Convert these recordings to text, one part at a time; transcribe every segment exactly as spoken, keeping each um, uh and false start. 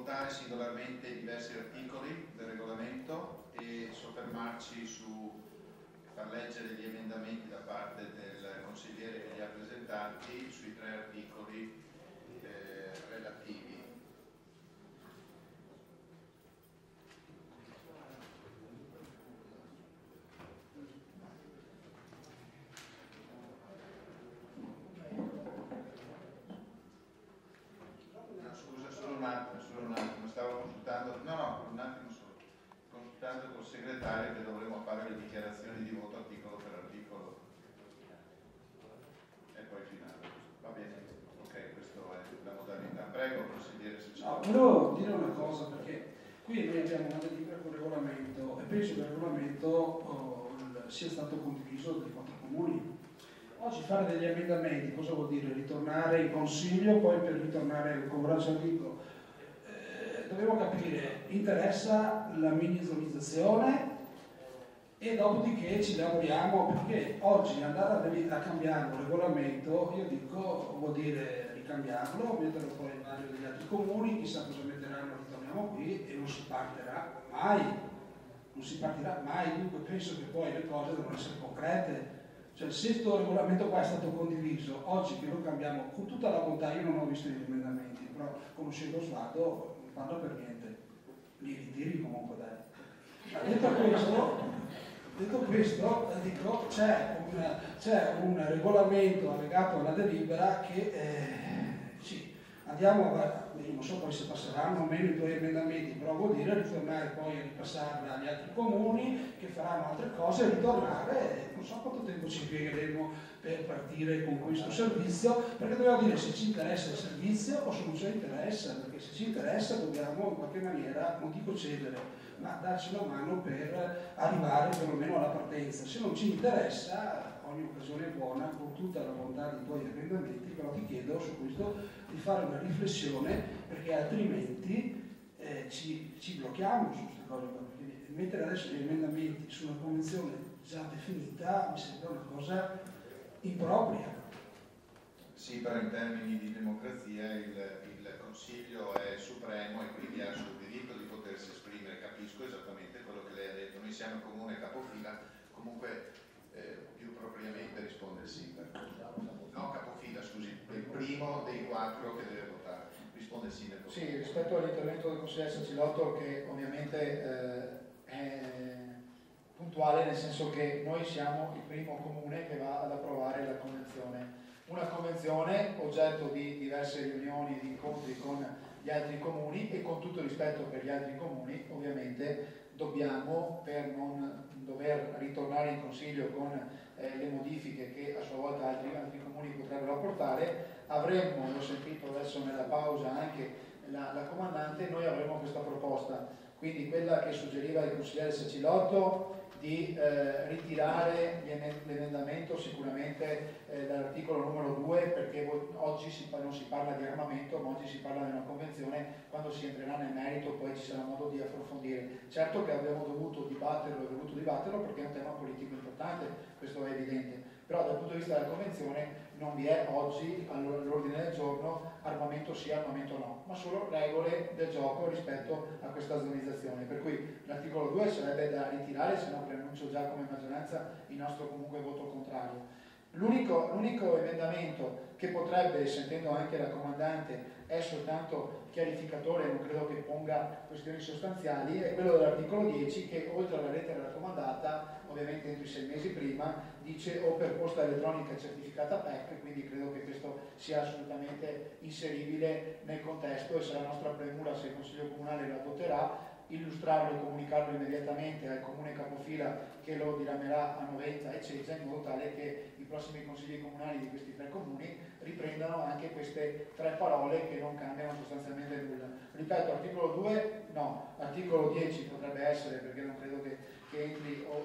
votare singolarmente i diversi articoli del regolamento e soffermarci su far leggere gli emendamenti da parte del consigliere che li ha presentati sui tre articoli eh, relativi. Col segretario che dovremo fare le dichiarazioni di voto articolo per articolo e poi finale. Va bene, ok, questa è la modalità. Prego, consigliere, se c'è. No, volevo dire una cosa, perché qui noi abbiamo una delibera con il regolamento e penso che il regolamento oh, sia stato condiviso dai quattro comuni. Oggi fare degli emendamenti cosa vuol dire? Ritornare in consiglio, poi per ritornare al coraggio dico. Dobbiamo capire, interessa la minimizzazione e dopodiché ci lavoriamo, perché oggi andare a, a cambiare un regolamento, io dico, vuol dire ricambiarlo, metterlo poi in vario degli altri comuni, chissà cosa metteranno, ritorniamo qui e non si partirà mai, non si partirà mai, dunque penso che poi le cose devono essere concrete. Cioè se questo regolamento qua è stato condiviso, oggi che lo cambiamo con tutta la bontà, io non ho visto gli emendamenti, però conoscendo Osvaldo parlo per niente, li ritiri comunque dai. Ma detto questo, detto questo dico, c'è un, c'è un regolamento allegato alla delibera che eh, sì, andiamo a, non so poi se passeranno o meno i tuoi emendamenti, però vuol dire ritornare poi a ripassarli agli altri comuni che faranno altre cose, ritornare, non so quanto tempo ci impiegheremo per partire con questo servizio, perché dobbiamo dire se ci interessa il servizio o se non ci interessa, perché se ci interessa dobbiamo in qualche maniera, non dico cedere, ma darci una mano per arrivare perlomeno alla partenza. Se non ci interessa, ogni occasione è buona, con tutta la bontà dei tuoi emendamenti, però ti chiedo su questo di fare una riflessione, perché altrimenti eh, ci, ci blocchiamo su queste cose, perché mettere adesso gli emendamenti su una convenzione già definita mi sembra una cosa impropria. Sì, però in termini di democrazia il, il Consiglio è supremo e quindi ha sul diritto di potersi esprimere. Capisco esattamente quello che lei ha detto, noi siamo il comune capofila, comunque eh, più propriamente risponde il sindaco. No, capofila, scusi, il primo dei quattro che deve votare, risponde il sindaco. Sì, rispetto all'intervento del consigliere Sacilotto, che ovviamente eh, è puntuale, nel senso che noi siamo il primo comune che va ad approvare la convenzione. Una convenzione oggetto di diverse riunioni, di incontri con gli altri comuni, e con tutto rispetto per gli altri comuni, ovviamente dobbiamo, per non dover ritornare in consiglio con eh, le modifiche che a sua volta altri, altri comuni potrebbero apportare, avremmo, l'ho sentito adesso nella pausa anche la, la comandante, noi avremmo questa proposta, quindi quella che suggeriva il consigliere Sacilotto di eh, ritirare l'emendamento sicuramente eh, dall'articolo numero due, perché oggi si, non si parla di armamento, ma oggi si parla di una convenzione. Quando si entrerà nel merito poi ci sarà modo di approfondire. Certo che abbiamo dovuto dibatterlo e voluto dibatterlo perché è un tema politico importante, questo è evidente, però dal punto di vista della convenzione non vi è oggi all'ordine del giorno armamento sì, armamento no, ma solo regole del gioco rispetto a questa zonizzazione, per cui l'articolo due sarebbe da ritirare, se no preannuncio già come maggioranza il nostro comunque voto contrario. L'unico, l'unico emendamento che potrebbe, sentendo anche la comandante, è soltanto chiarificatore, non credo che ponga questioni sostanziali, è quello dell'articolo dieci, che oltre alla lettera raccomandata, ovviamente entro i sei mesi prima, dice o per posta elettronica certificata P E C, quindi credo che questo sia assolutamente inseribile nel contesto e sarà nostra premura, se il Consiglio Comunale lo adotterà, illustrarlo e comunicarlo immediatamente al comune capofila che lo diramerà a Novenza e Cesa, in modo tale che i prossimi consigli comunali di questi tre comuni riprendano anche queste tre parole che non cambiano sostanzialmente nulla. Ripeto, articolo due no, articolo dieci potrebbe essere, perché non credo che, che entri o tocchi la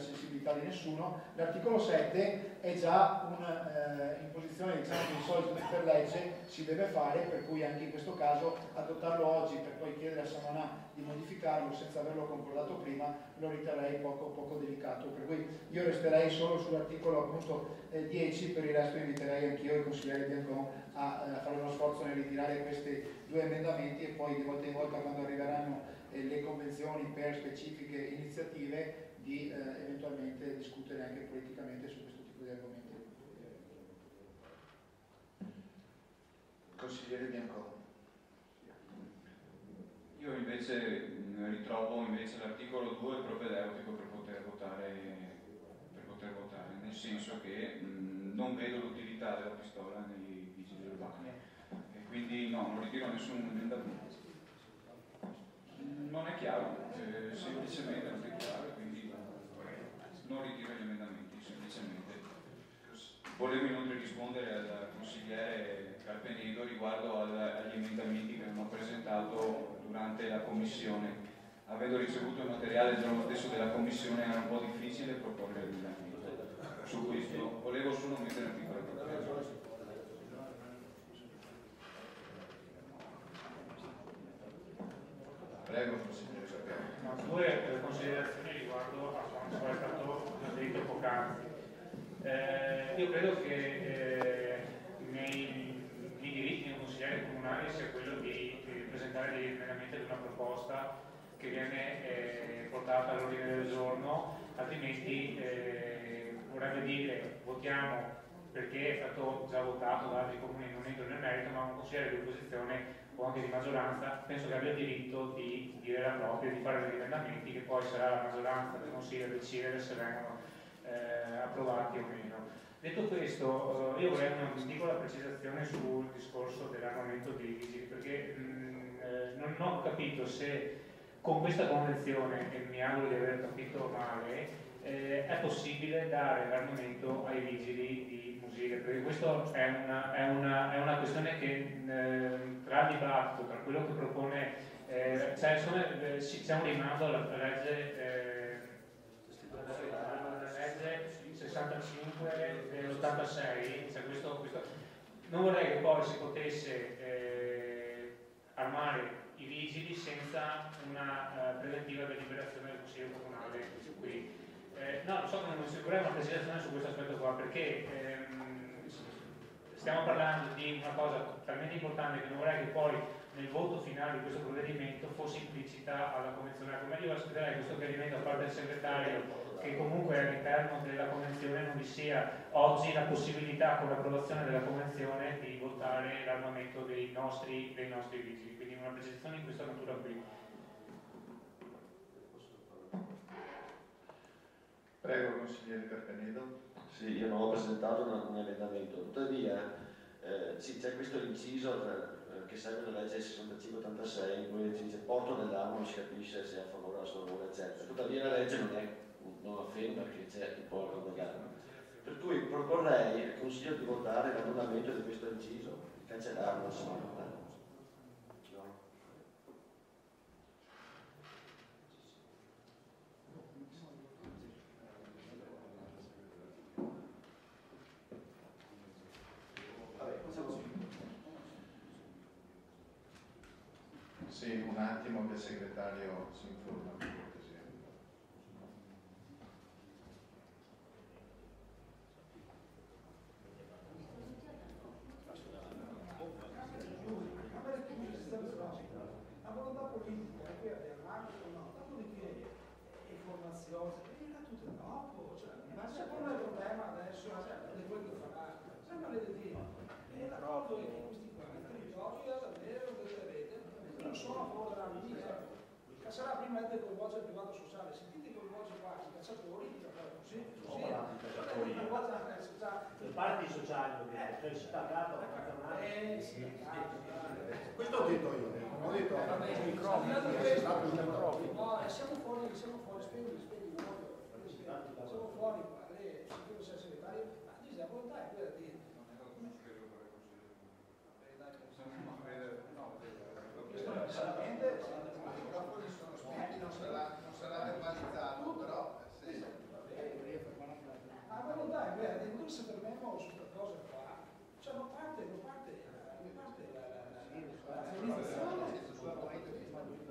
sensibilità di nessuno. L'articolo sette è già un'imposizione, eh, diciamo che di solito per legge si deve fare, per cui anche in questo caso adottarlo oggi per poi chiedere a Samanà di modificarlo senza averlo concordato prima lo riterrei poco, poco delicato, per cui io resterei solo sull'articolo appunto eh, dieci, per il resto inviterei anch'io il consigliere Biancon a, a fare uno sforzo nel ritirare questi due emendamenti e poi di volta in volta, quando arriveranno eh, le convenzioni per specifiche iniziative, di eh, eventualmente discutere anche politicamente su questo tipo di argomenti. Consigliere Biancon. Io invece mh, ritrovo invece l'articolo due propedeutico per poter votare, per poter votare, nel senso che mh, non vedo l'utilità della pistola nei vigili urbani e quindi no, non ritiro nessun emendamento. Non è chiaro, eh, semplicemente non è chiaro, quindi non ritiro gli emendamenti, semplicemente. Volevo inoltre rispondere al consigliere Carpenedo riguardo al, agli emendamenti che abbiamo presentato durante la commissione. Avendo ricevuto il materiale il giorno stesso della commissione era un po' difficile proporre l'emendamento. Su questo volevo solo mettere un piccolo problema. Prego, consigliere Carpenedo. No, due considerazioni riguardo a quanto è stato detto poc'anzi. Eh, io credo che eh, nei, nei diritti di un consigliere comunale sia quello di, di presentare degli emendamenti ad una proposta che viene eh, portata all'ordine del giorno, altrimenti eh, vorrebbe dire votiamo perché è stato già votato da altri comuni, non entro nel merito, ma un consigliere di opposizione o anche di maggioranza penso che abbia il diritto di dire la propria, di fare degli emendamenti che poi sarà la maggioranza del consiglio a decidere se vengono eh, approvati o meno. Detto questo, eh, io vorrei una piccola precisazione sul discorso dell'armamento dei vigili, perché mh, eh, non ho capito se con questa convenzione, e mi auguro di aver capito male, eh, è possibile dare l'armamento ai vigili di Musile, perché questa è una, è, una, è una questione che eh, tra il dibattito, tra quello che propone, eh, cioè, sono, eh, c'è un rimando alla legge, eh, alla legge sessantacinque dell'ottantasei, cioè questo, questo, non vorrei che poi si potesse eh, armare i vigili senza una uh, preventiva deliberazione del Consiglio Comunale. Qui. Eh, no, so che non si vorrei una precisazione su questo aspetto qua, perché ehm, stiamo parlando di una cosa talmente importante che non vorrei che poi nel voto finale di questo provvedimento fosse implicita alla Convenzione. Come io aspetterei questo chiarimento da parte del segretario, che comunque all'interno della Convenzione non vi sia oggi la possibilità, con l'approvazione della Convenzione, di votare l'armamento dei nostri, dei nostri vigili. Quindi una precisazione in questa natura qui. Prego, consigliere Carpenedo. Sì, io non ho presentato un emendamento, tuttavia eh, sì, c'è questo inciso eh, che serve la legge sessantacinque ottantasei, in cui si dice porto dell'arma, non si capisce se è a favore o a sfavore, eccetera. Tuttavia la legge non, è, non afferma che c'è il porto dell'arma. Per cui proporrei al Consiglio di votare l'annullamento di questo inciso, cancellare la seconda. Sì, un attimo che il segretario si informa per cortesia. La volontà politica è quella di armarsi o no, dopodiché informazione, era tutto dopo, cioè, ma se pone il problema adesso di quello che farà, sembra le dire, e l'accordo è che questi qua, i territori ad avere delle rete, non sono a favore della mica, caccerà prima di coinvolgere il privato sociale, sentite coinvolgere qua i cacciatori, così, così, coinvolge anche la società. Le parti sociali, cioè si sta dato a Eh sì, questo ho detto io, non ho detto il microfono, no, siamo fuori, siamo fuori, spegni, spegni, siamo fuori, lei, se sei segretario, ma dice la volontà è quella di... Sinceramente, i microfoni sono spenti, non sarà verbalizzato, però... parte, non parte, non parte la, la, la, la realizzazione sulla corrente di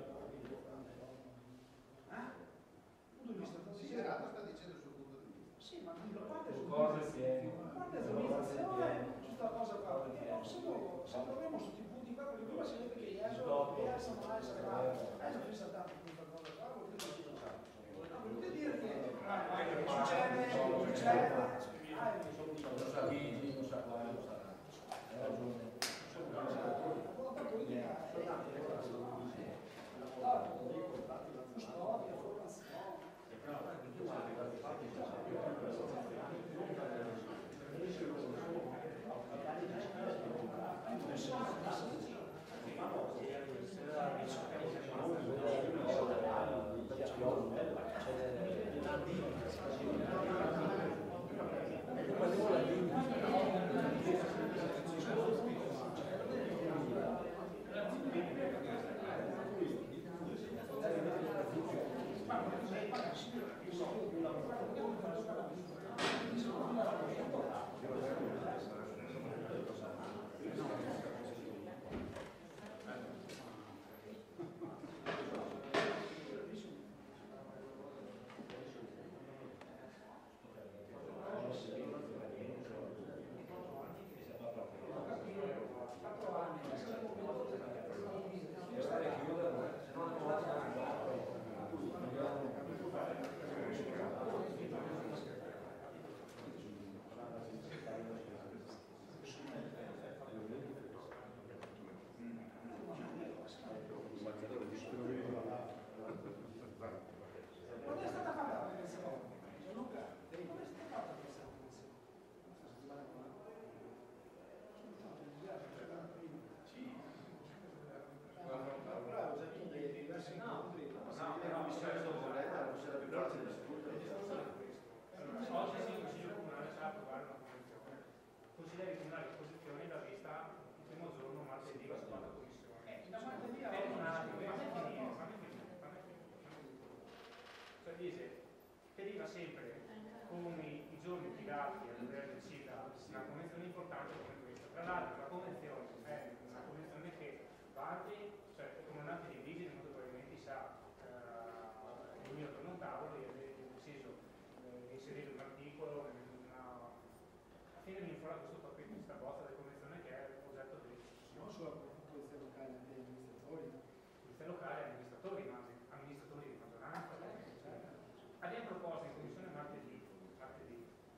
ah? Punto di vista Considerato sta dicendo il suo punto di vista. sì, ma non parte sulla parte dell'organizzazione, questa cosa qua, perché no, se no, se proviamo su tutti i punti qua, perché prima si vede che gli ESO pensano a essere là, ESO pensa tanto a questa cosa qua, vuol dire che vuol dire che succede, succede, ah, non sa chi, non sa qua, non sa là. Hai ragione. la volontà politica è custodia, formazione. Quando è stata fatta la convenzione? Gianluca, quando è stata fatta questa convenzione? Bravo, già tu dei diversi incontri. No, però mi serve non sarà più facile discutere. oggi sì, il Consiglio Comunale sa approvare una convenzione. I consiglieri comunali di opposizione l'ha vista il primo giorno, martedì, la seconda commissione. Eh, da martedì a Fermo oggi. un attimo, fammi finire, fammi finire, fammi finire. Cioè dice, che arriva sempre con i, i giorni piegati a dover decidere una convenzione importante come questa. Tra l'altro la convenzione è una convenzione che va avanti, cioè il comandante di vigili molto probabilmente sa, eh, il mio torno a tavolo e avete deciso eh, di inserire un articolo, una... a fine viene fuori questo pacchetto, questa bozza di convenzione che è oggetto di discussione. Non solo per la polizia locale, anche gli amministratori. Polizia locale, amministratori, ma anche amministratori di maggioranza. Abbiamo proposto in commissione martedì, martedì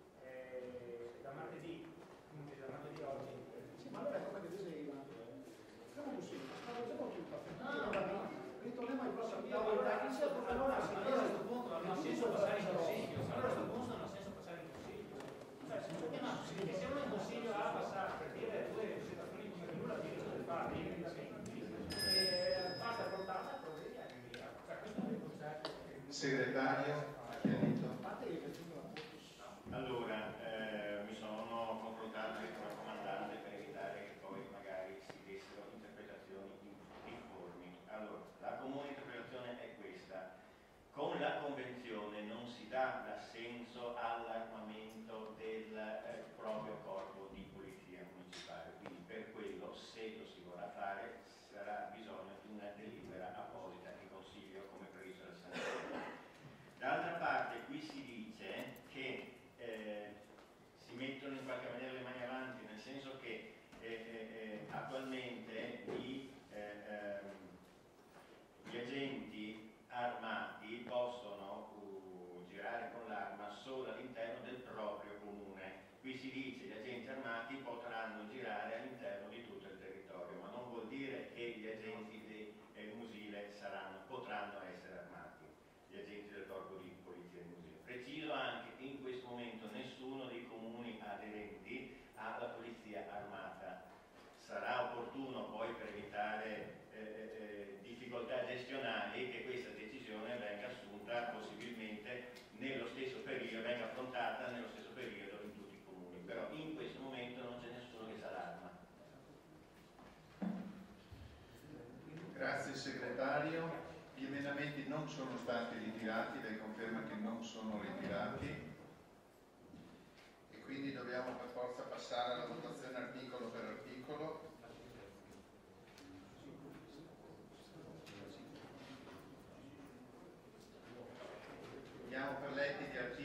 eh, da martedì, quindi da martedì oggi. Sì, ma allora è come che diceva. Facciamo così, stravolgiamo tutto, no, ritorniamo ai prossimi tavoli tecnici, allora Allora a questo punto non ha senso passare in consiglio, allora a questo punto non ha senso passare in consiglio. Cioè, perché no, se siamo in consiglio a passare per dire due situazioni come nulla di di fare degli emendamenti, e basta portata, provvedi e via. Cioè questo è il concetto. Segretario, chiarito. a parte che facciamo la Allora, eh, mi sono confrontato con il comandante per evitare che poi magari si dessero interpretazioni difformi. Allora, la comune interpretazione è questa. Con la convenzione non si dà l'assenso all'armamento del eh, proprio corpo di polizia municipale, quindi per quello, se lo si vorrà fare, sarà bisogno di una delibera apposita di consiglio come previsto dal Senato. D'altra parte qui si dice che eh, si mettono in qualche maniera le mani avanti, nel senso che eh, eh, attualmente i, eh, ehm, gli agenti armati possono uh, girare con l'arma solo all'interno del proprio comune. Qui si dice che gli agenti armati potranno girare all'interno di tutto il territorio, ma non vuol dire che gli agenti del eh, Musile saranno, potranno essere armati, gli agenti del corpo di polizia del Musile. Preciso anche che in questo momento nessuno dei comuni aderenti ha la polizia armata. Sarà opportuno poi, per evitare eh, eh, difficoltà gestionali, che questa decisione venga assunta possibilmente nello stesso periodo, venga affrontata nello stesso periodo in tutti i comuni, però in questo momento non c'è nessuno che sa l'arma. Grazie segretario. Gli emendamenti non sono stati ritirati, lei conferma che non sono ritirati e quindi dobbiamo per forza passare alla votazione articolo per articolo.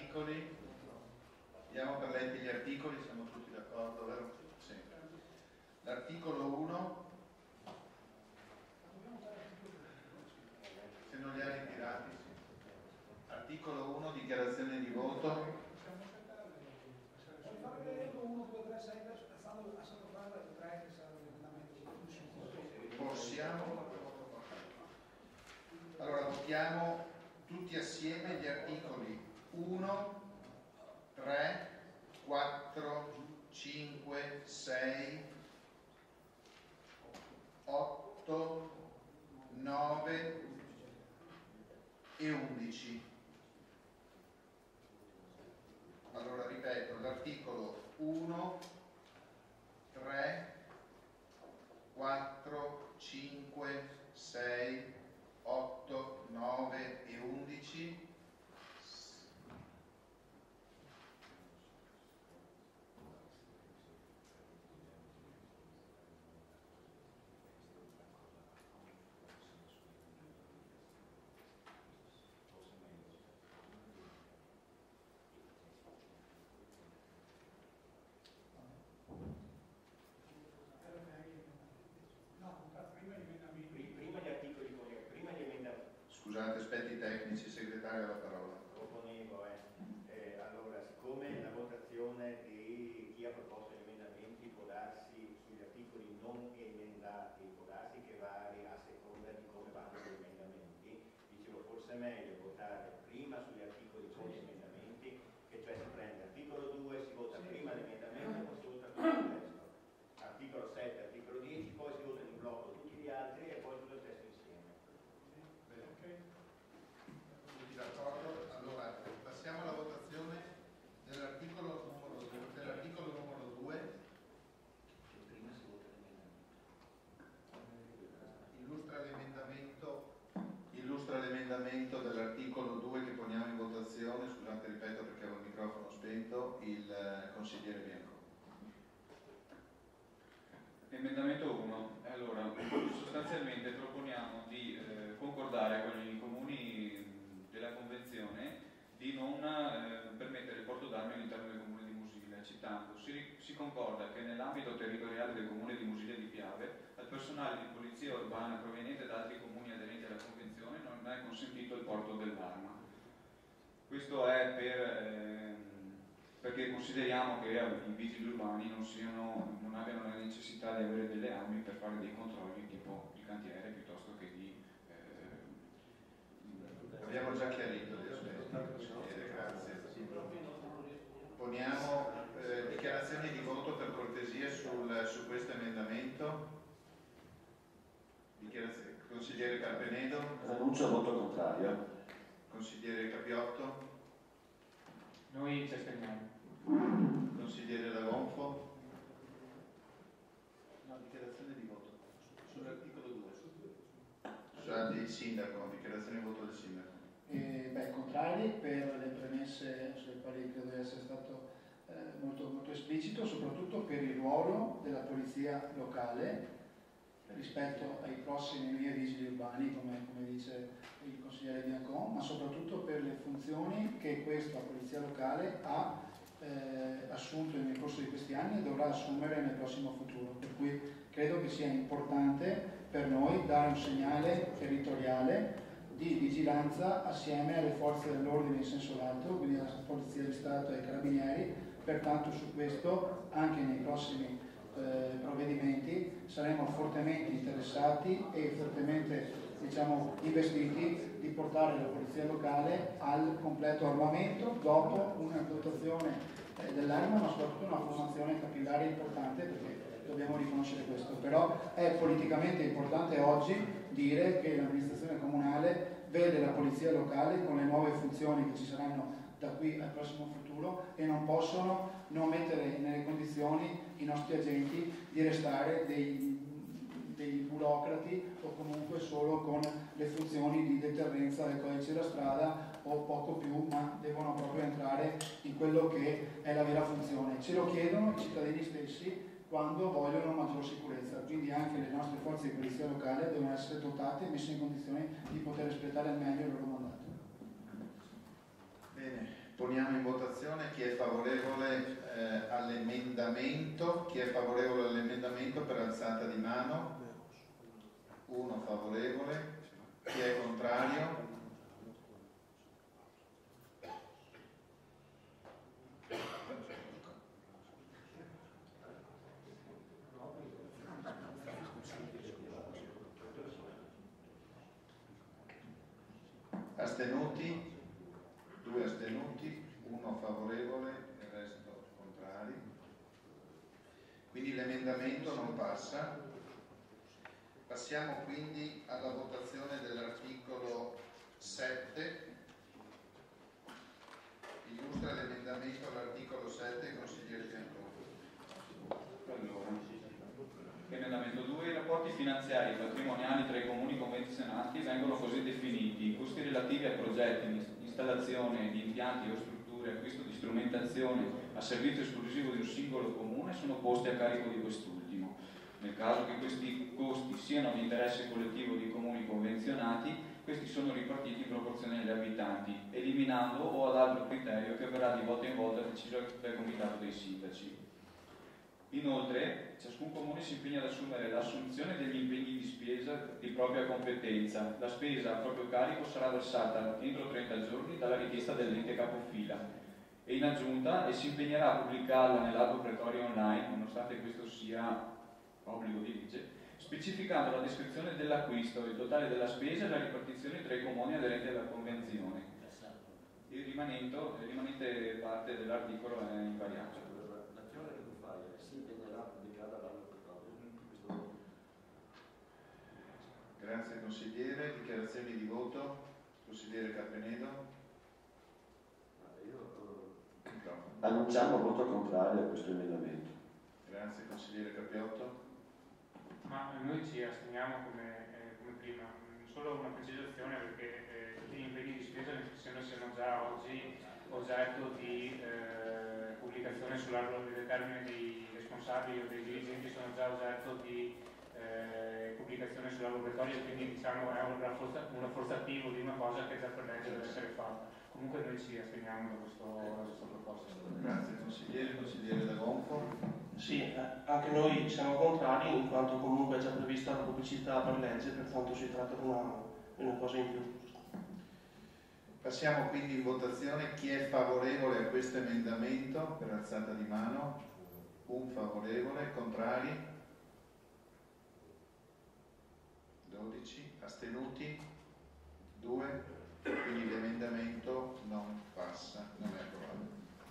articoli. Diamo per letti gli articoli, siamo tutti d'accordo, vero? Sì. L'articolo uno, se non li ha ritirati, sì. Articolo uno, dichiarazione di voto. Possiamo? Allora votiamo tutti assieme gli articoli uno, tre, quattro, cinque, sei, otto, nove e undici. Allora ripeto, l'articolo uno, tre, quattro, cinque, sei, otto, nove e undici. Scusate, aspetti tecnici, segretario la parola. Proponevo, eh. Eh, allora, siccome la votazione di chi ha proposto gli emendamenti può darsi sugli articoli non emendati, può darsi che vari a seconda di come vanno gli emendamenti, dicevo forse è meglio votare prima sugli articoli con gli emendamenti, che cioè si prende articolo due, si vota prima l'emendamento e poi si vota tutto il testo. Articolo sette, articolo dieci, poi si vota in blocco tutti gli altri e poi tutto il testo insieme. Tutti d'accordo? Allora passiamo alla votazione dell'articolo numero due, dell'articolo numero due. Prima si vota l'emendamento. Illustra l'emendamento, illustra l'emendamento dell'articolo due che poniamo in votazione, scusate ripeto perché avevo il microfono spento, il consigliere Bianco. Emendamento uno. Allora, sostanzialmente proponiamo di eh, concordare con i comuni della Convenzione di non eh, permettere il porto d'armi all'interno del comune di Musilia, citando, si, si concorda che nell'ambito territoriale del comune di Musilia di Piave al personale di polizia urbana proveniente da altri comuni aderenti alla Convenzione non è consentito il porto dell'arma. Questo è per... Eh, perché consideriamo che i vigili urbani non, siano, non abbiano la necessità di avere delle armi per fare dei controlli tipo di cantiere piuttosto che di... Eh... Abbiamo già chiarito gli aspetti, consigliere, grazie. Poniamo eh, dichiarazioni di voto per cortesia sul, su questo emendamento. Dichiarazione. Consigliere Carpenedo. Annuncio a voto contrario. Consigliere Capiotto. Noi ci asterniamo. Consigliere Lagonfo. No, dichiarazione di voto sull'articolo due. Scusate, il sindaco, dichiarazione di voto del sindaco. Eh, beh, contrari per le premesse sulle quali credo di essere stato eh, molto, molto esplicito, soprattutto per il ruolo della polizia locale rispetto ai prossimi miei vigili urbani, come, come dice il consigliere Biancon, ma soprattutto per le funzioni che questa polizia locale ha eh, assunto nel corso di questi anni e dovrà assumere nel prossimo futuro. Per cui credo che sia importante per noi dare un segnale territoriale di vigilanza assieme alle forze dell'ordine in senso lato, quindi alla Polizia di Stato e ai Carabinieri. Pertanto su questo anche nei prossimi eh, provvedimenti saremo fortemente interessati e fortemente, diciamo, investiti di portare la polizia locale al completo armamento dopo una dotazione eh, dell'arma, ma soprattutto una formazione capillare importante, perché dobbiamo riconoscere questo. Però è politicamente importante oggi dire che l'amministrazione comunale vede la polizia locale con le nuove funzioni che ci saranno da qui al prossimo futuro e non possono non mettere nelle condizioni i nostri agenti di restare dei, dei burocrati o comunque solo con le funzioni di deterrenza del codice della strada o poco più, ma devono proprio entrare in quello che è la vera funzione. Ce lo chiedono i cittadini stessi quando vogliono maggior sicurezza, quindi anche le nostre forze di polizia locale devono essere dotate e messe in condizioni di poter espletare al meglio il loro mandato. Bene, Poniamo in votazione chi è favorevole eh, all'emendamento, chi è favorevole all'emendamento per alzata di mano. Uno favorevole, chi è contrario? Astenuti? Due astenuti, uno favorevole e il resto contrari. Quindi l'emendamento non passa. Passiamo quindi alla votazione dell'articolo sette. Illustra l'emendamento all'articolo sette, consigliere Bianconi. Allora, emendamento due. I rapporti finanziari e patrimoniali tra i comuni convenzionati vengono così definiti: i costi relativi a progetti, installazione di impianti o strutture, acquisto di strumentazione a servizio esclusivo di un singolo comune sono posti a carico di quest'ultimo. Nel caso che questi costi siano di interesse collettivo dei comuni convenzionati, questi sono ripartiti in proporzione agli abitanti, eliminando o ad altro criterio che verrà di volta in volta deciso dal comitato dei sindaci. Inoltre, ciascun comune si impegna ad assumere l'assunzione degli impegni di spesa di propria competenza. La spesa a proprio carico sarà versata entro trenta giorni dalla richiesta dell'ente capofila e in aggiunta e si impegnerà a pubblicarla nell'albo pretorio online, nonostante questo sia obbligo di legge, specificando la descrizione dell'acquisto, il totale della spesa e la ripartizione tra i comuni aderenti alla convenzione. Il rimanente, il rimanente parte dell'articolo è invariato. L'azione che tu fai si impegnerà a pubblicare l'albo pretorio. Grazie consigliere. Dichiarazioni di voto. Consigliere Carpenedo. Io eh, annunciamo voto contrario a questo emendamento. Grazie consigliere Capiotto. Ma noi ci asteniamo come, eh, come prima, solo una precisazione perché eh, tutti gli impegni di spesa siano, siano già oggi oggetto di eh, pubblicazione sull'albo del termine dei responsabili o dei dirigenti, sono già oggetto di eh, pubblicazione sull'albo pretorio, quindi diciamo è un, rafforza, un rafforzativo di una cosa che già per legge deve essere fatta. Comunque noi ci asteniamo da, questo, da questa proposta. Grazie consigliere. Consigliere Da Gonfo. Sì, eh, anche noi siamo contrari in quanto comunque è già prevista la pubblicità per legge, pertanto si tratta di una, una cosa in più. Passiamo quindi in votazione. Chi è favorevole a questo emendamento per alzata di mano? Un favorevole, contrari? dodici, astenuti? due. Quindi l'emendamento non passa, non è approvato.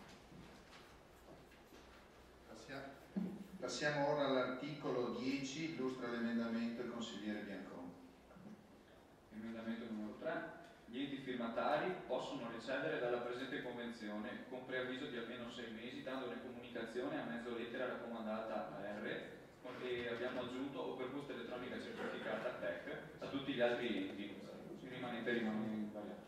Passiamo, passiamo ora all'articolo dieci, illustra l'emendamento il consigliere Bianconi. Emendamento numero tre. Gli enti firmatari possono ricevere dalla presente convenzione, con preavviso di almeno sei mesi, dandone comunicazione a mezzo lettera raccomandata A R, e abbiamo aggiunto o per posta elettronica certificata T E C a tutti gli altri enti. Il rimanente rimane invariato.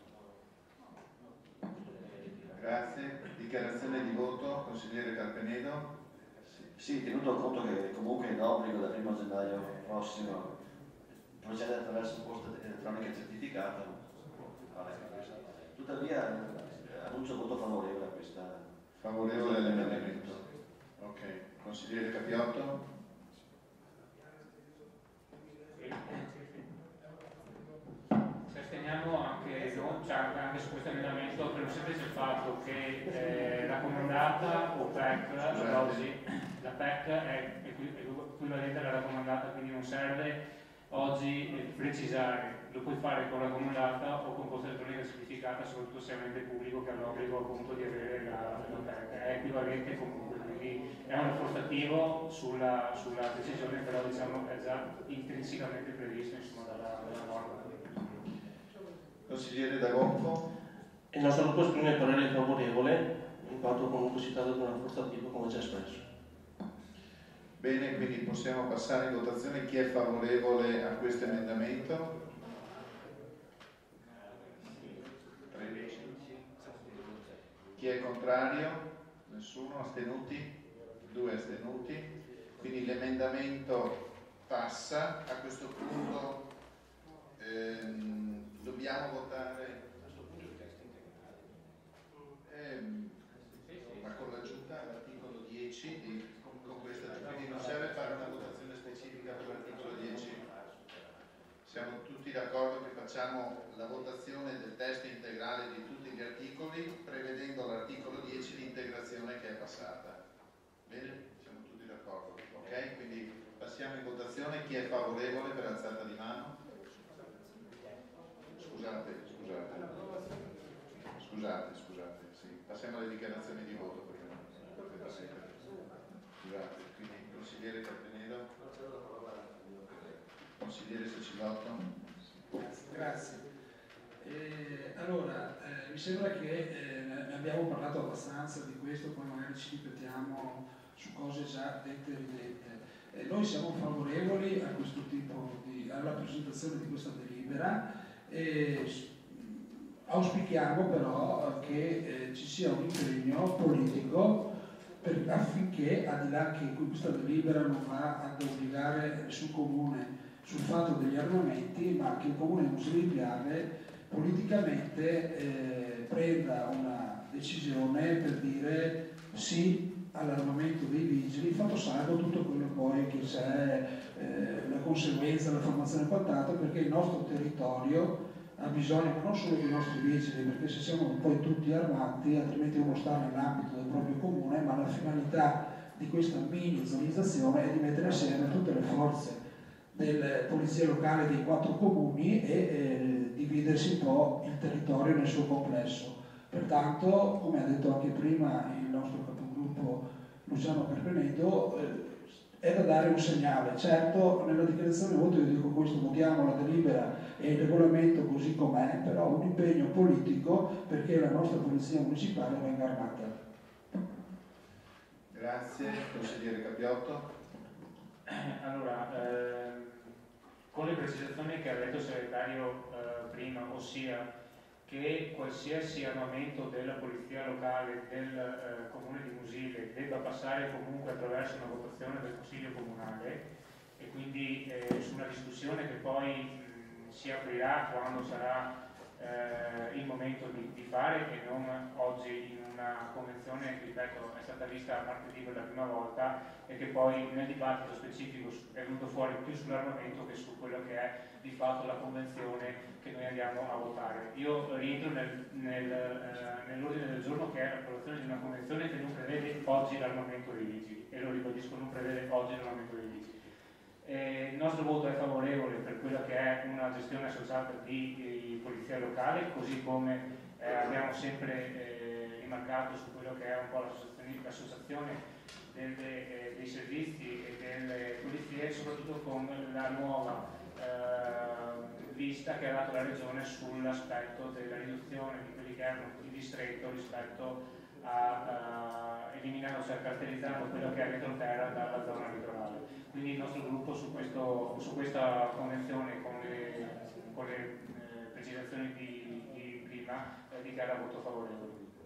Grazie. Dichiarazione di voto, consigliere Carpenedo. Sì, tenuto conto che comunque è in obbligo dal primo gennaio prossimo procedere attraverso posta elettronica certificata, vale anche questo. Tuttavia eh, annuncio voto favorevole a questa. Favorevole all'emendamento. Ok. Consigliere Capiotto. Ci asteniamo anche, no, cioè anche su questo emendamento per un semplice fatto che eh, la raccomandata o P E C ad oggi, la P E C è equivalente alla raccomandata, quindi non serve oggi precisare, lo puoi fare con la raccomandata o con posta elettronica certificata, soprattutto se è un ente pubblico che ha l'obbligo appunto di avere la, la P E C, è equivalente comunque, quindi è un rafforzativo sulla, sulla decisione, però diciamo è già intrinsecamente previsto insomma dalla, dalla norma. Consigliere Da Gonfo. Il nostro gruppo esprime parere favorevole, in quanto comunque si tratta di un rafforzativo come già espresso. Bene, quindi possiamo passare in votazione. Chi è favorevole a questo emendamento? tredici. Chi è contrario? Nessuno. Astenuti? Due astenuti. Quindi l'emendamento passa. A questo punto ehm, dobbiamo votare. Eh, prevedendo l'articolo dieci l'integrazione che è passata. Bene? Siamo tutti d'accordo? Ok? Quindi passiamo in votazione. Chi è favorevole per alzata di mano? Scusate, scusate. Scusate, scusate. Sì. Passiamo alle dichiarazioni di voto prima. Scusate, quindi consigliere Carpenedo. Consigliere Sacilotto. Grazie. Grazie. Eh, allora, eh, mi sembra che eh, ne abbiamo parlato abbastanza di questo, poi magari ci ripetiamo su cose già dette e ridette. Eh, noi siamo favorevoli a questo tipo di, alla presentazione di questa delibera e auspichiamo però che eh, ci sia un impegno politico per, affinché, al di là che questa delibera non va ad obbligare nessun comune sul fatto degli armamenti, ma che il comune Musoli di Piave politicamente eh, prenda una decisione per dire sì all'armamento dei vigili, fatto salvo tutto quello poi che c'è, eh, la conseguenza, la formazione e quant'altro, perché il nostro territorio ha bisogno non solo dei nostri vigili, perché se siamo poi tutti armati, altrimenti uno sta nell'ambito del proprio comune, ma la finalità di questa mini zonizzazione è di mettere assieme tutte le forze delle polizie locali dei quattro comuni e eh, dividersi un po' il territorio nel suo complesso. Pertanto, come ha detto anche prima il nostro capogruppo Luciano Carpenedo, eh, è da dare un segnale. Certo, nella dichiarazione di voto io dico questo, votiamo la delibera e il regolamento così com'è, però un impegno politico perché la nostra polizia municipale venga armata. Grazie, consigliere Cappiotto. Allora, ehm, con le precisazioni che ha detto il segretario eh, prima, ossia che qualsiasi armamento della polizia locale del eh, comune di Musile debba passare comunque attraverso una votazione del Consiglio comunale e quindi eh, su una discussione che poi mh, si aprirà quando sarà eh, il momento di, di fare e non oggi in una convenzione che, ripeto, è stata vista martedì per la prima volta e che poi nel dibattito specifico è venuto fuori più sull'armamento che su quello che è di fatto la convenzione che noi andiamo a votare. Io rientro nel, nel, eh, nell'ordine del giorno che è l'approvazione di una convenzione che non prevede oggi l'armamento dei vigili, e lo ribadisco, non prevede oggi l'armamento dei vigili. Eh, il nostro voto è favorevole per quella che è una gestione associata di, di polizia locale, così come eh, abbiamo sempre eh, rimarcato su quello che è un po' l'associazione delle, eh, dei servizi e delle polizie, soprattutto con la nuova eh, vista che ha dato la Regione sull'aspetto della riduzione di quelli che erano il distretto rispetto a uh, eliminando, cioè caratterizzando quello che è l'entroterra dalla zona litorale. Quindi il nostro gruppo su, questo, su questa convenzione con le, con le eh, precisazioni di, di prima eh, dichiara voto favorevole.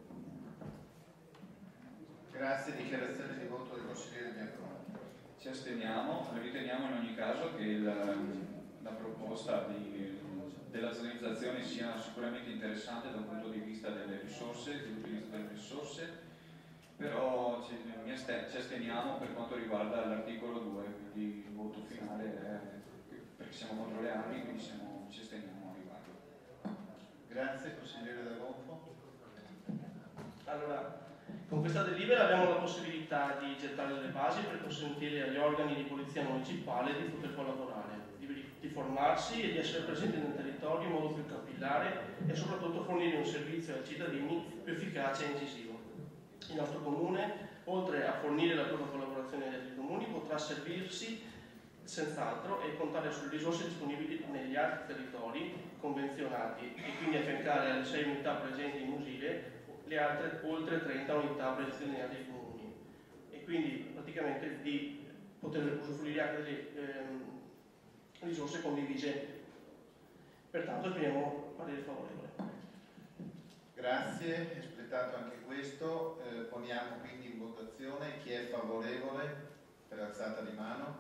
Grazie, dichiarazione di voto del consigliere Bianconi. Ci asteniamo, riteniamo in ogni caso che il, la proposta di, della zonizzazione sia sicuramente interessante da un punto di vista delle risorse, dell'utilizzo delle risorse, però ci, ci asteniamo per quanto riguarda l'articolo due, quindi il voto finale è, perché siamo contro le armi, quindi siamo, ci asteniamo a riguardo. Grazie, consigliere Dal Gonfo. Allora, con questa delibera abbiamo la possibilità di gettare le basi per consentire agli organi di polizia municipale di poter collaborare, di, di formarsi e di essere presenti nel territorio in modo più capillare e soprattutto fornire un servizio ai cittadini più efficace e incisivo. Il nostro comune, oltre a fornire la propria collaborazione agli altri comuni, potrà servirsi senz'altro e contare sulle risorse disponibili negli altri territori convenzionati e quindi affiancare alle sei unità presenti in Musile le altre oltre trenta unità presenti negli altri comuni e quindi praticamente di poter usufruire anche delle ehm, risorse condivise. Pertanto esprimiamo parere favorevole. Grazie, espletato anche questo. Eh, poniamo quindi in votazione chi è favorevole per alzata di mano.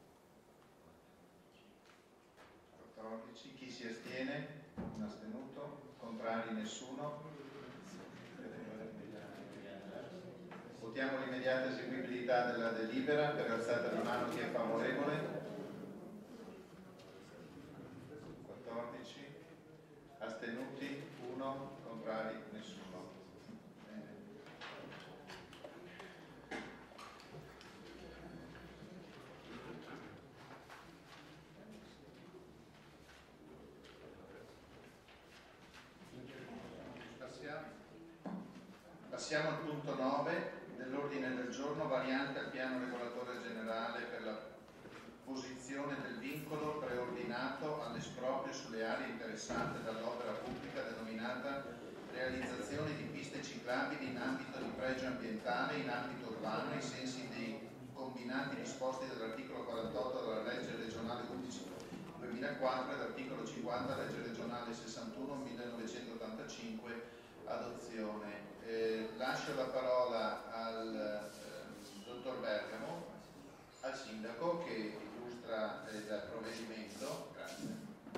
quattordici. Chi si astiene? Un astenuto. Contrari nessuno. Votiamo l'immediata eseguibilità della delibera per alzata di mano. Chi è favorevole? quattordici. Astenuti? uno. Contrari? Nessuno. Passiamo al punto nove dell'ordine del giorno, variante al piano regolatore generale per la posizione del vincolo preordinato all'esproprio sulle aree interessate dall'opera pubblica denominata realizzazione di piste ciclabili in ambito di pregio ambientale in ambito urbano ai sensi dei combinati disposti dall'articolo quarantotto della legge regionale undici duemilaquattro e dall'articolo cinquanta della legge regionale sessantuno millenovecentottantacinque adozione. Eh, lascio la parola al eh, dottor Bergamo, al sindaco che illustra eh, il provvedimento. Grazie.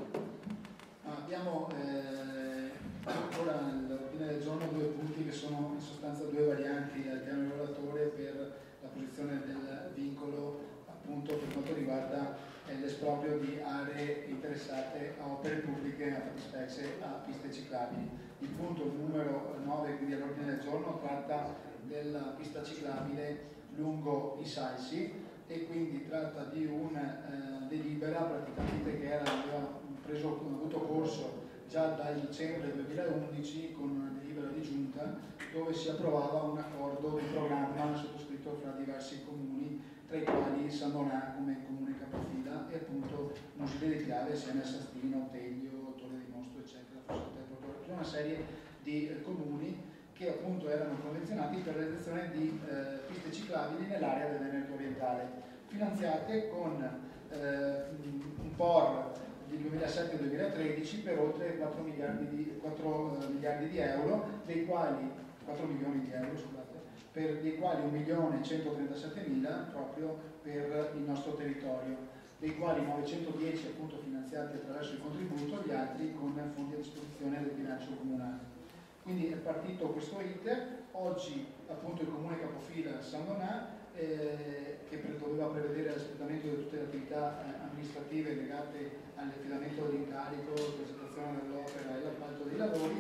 Abbiamo eh, ancora nell'ordine del giorno due punti che sono in sostanza due varianti al piano regolatore per la posizione del vincolo appunto per quanto riguarda eh, l'esproprio di aree interessate a opere pubbliche, a fattispecie a piste ciclabili. Il punto numero nove, quindi all'ordine del giorno, tratta della pista ciclabile lungo i Salsi e quindi tratta di una eh, delibera praticamente che era, aveva preso, avuto corso già dal dicembre duemilaundici con una delibera di giunta dove si approvava un accordo di programma sottoscritto fra diversi comuni, tra i quali San Donà come comune capofila e appunto Musile di Chiave, Siena Sastino, Teglio, Torre di Mostro, eccetera, tutta una serie di eh, comuni che appunto erano convenzionati per la realizzazione di eh, piste ciclabili nell'area del Veneto orientale, finanziate con eh, un P O R di duemilasette duemilatredici per oltre quattro miliardi di, quattro, uh, miliardi di euro, dei quali quattro milioni di euro, scusate, per dei quali un milione centotrentasettemila proprio per il nostro territorio, dei quali novecentodieci appunto finanziati attraverso il contributo, gli altri con fondi a disposizione del bilancio comunale. Quindi è partito questo iter, oggi appunto il comune capofila San Donà eh, che pre doveva prevedere l'espletamento di tutte le attività eh, amministrative legate all'affidamento dell'incarico, presentazione dell'opera e l'appalto dei lavori.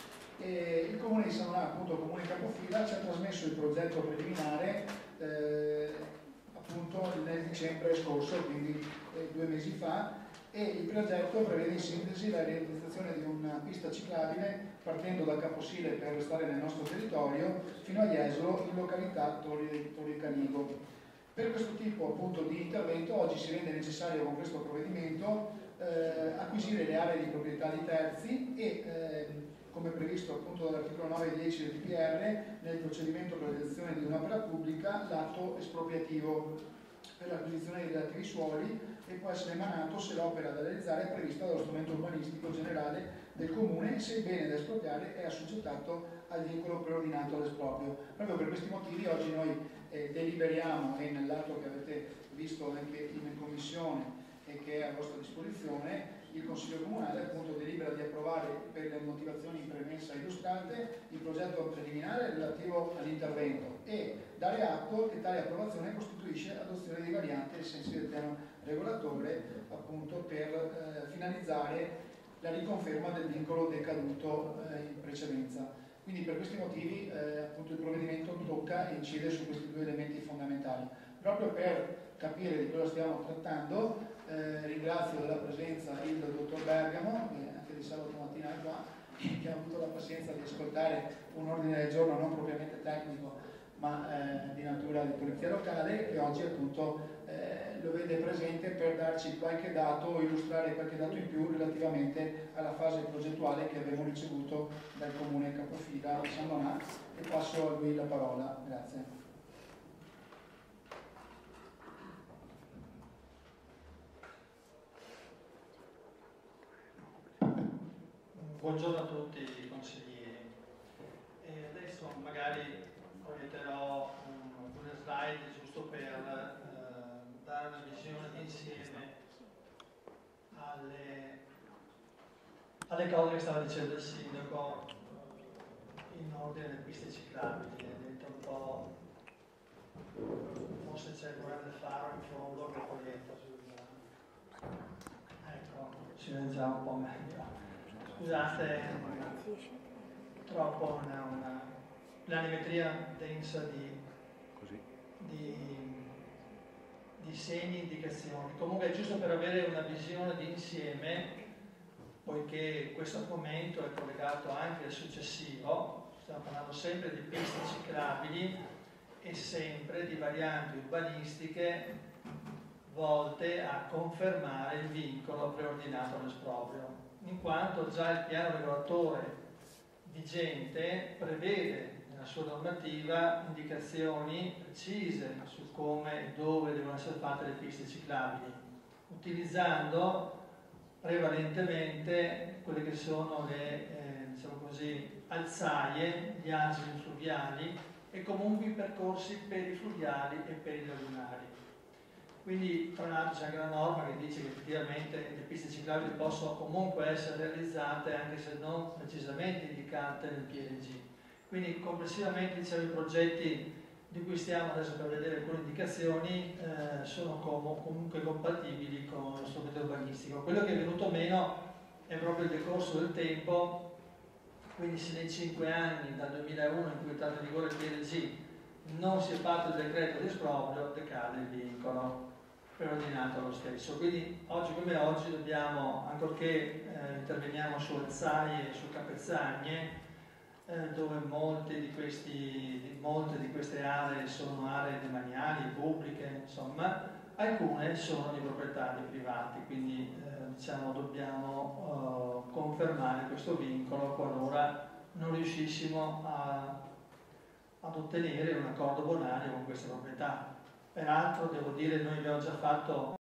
E il comune di San Donà, appunto comune capofila, ci ha trasmesso il progetto preliminare eh, appunto nel dicembre scorso, quindi eh, due mesi fa, e il progetto prevede in sintesi la realizzazione di una pista ciclabile partendo da Caposile per restare nel nostro territorio fino a Jesolo in località Torri, Torri Canigo. Per questo tipo appunto di intervento oggi si rende necessario con questo provvedimento eh, acquisire le aree di proprietà di terzi e eh, come previsto appunto dall'articolo nove e dieci del P P R nel procedimento per la realizzazione di un'opera pubblica l'atto espropriativo per l'acquisizione dei relativi suoli e può essere emanato se l'opera da realizzare è prevista dallo strumento urbanistico generale del comune e se il bene da espropriare è assoggettato al vincolo preordinato all'esproprio. Proprio per questi motivi oggi noi eh, deliberiamo e nell'atto che avete visto anche in commissione e che è a vostra disposizione il Consiglio Comunale appunto delibera di approvare per le motivazioni in premessa illustrate il progetto preliminare relativo all'intervento e dare atto che tale approvazione costituisce adozione di varianti ai sensi del piano regolatore appunto per eh, finalizzare la riconferma del vincolo decaduto eh, in precedenza. Quindi per questi motivi eh, appunto il provvedimento tocca e incide su questi due elementi fondamentali. Proprio per capire di cosa stiamo trattando eh, ringrazio della presenza il dottor Bergamo, che anche di sabato mattina è qua, che ha avuto la pazienza di ascoltare un ordine del giorno non propriamente tecnico ma eh, di natura di polizia locale, che oggi appunto eh, lo vede presente per darci qualche dato o illustrare qualche dato in più relativamente alla fase progettuale che abbiamo ricevuto dal comune capofila di San Donà e passo a lui la parola. Grazie. Buongiorno a tutti i consiglieri. E adesso magari proietterò alcune slide giusto per eh, dare una visione d'insieme alle, alle cose che stava dicendo il sindaco in ordine alle piste ciclabili. È detto un po', forse c'è il grande faro in fondo che proietta sul... Ecco, si vede già un po' meglio. Scusate, purtroppo non è una planimetria densa di, di, di segni, indicazioni. Comunque è giusto per avere una visione di insieme, poiché questo argomento è collegato anche al successivo, stiamo parlando sempre di piste ciclabili e sempre di varianti urbanistiche volte a confermare il vincolo preordinato all'esproprio, in quanto già il piano regolatore vigente prevede nella sua normativa indicazioni precise su come e dove devono essere fatte le piste ciclabili, utilizzando prevalentemente quelle che sono le eh, diciamo così, alzaie, gli asili fluviali e comunque i percorsi perifluviali e perilagunari. Quindi tra l'altro c'è anche una norma che dice che effettivamente le piste ciclabili possono comunque essere realizzate anche se non precisamente indicate nel P N G. Quindi complessivamente diciamo, i progetti di cui stiamo adesso per vedere alcune indicazioni eh, sono com comunque compatibili con lo strumento urbanistico. Quello che è venuto meno è proprio il decorso del tempo, quindi se nei cinque anni dal duemilauno in cui è entrato in vigore il P N G non si è fatto il decreto di esproprio, decade il vincolo preordinato allo stesso. Quindi oggi come oggi dobbiamo, ancorché eh, interveniamo su alzaie e su capezzaglie, eh, dove molte di, questi, molte di queste aree sono aree demaniali, pubbliche, insomma, alcune sono di proprietà di privati, quindi eh, diciamo dobbiamo eh, confermare questo vincolo qualora non riuscissimo a, ad ottenere un accordo bonario con queste proprietà. Peraltro devo dire, noi abbiamo già fatto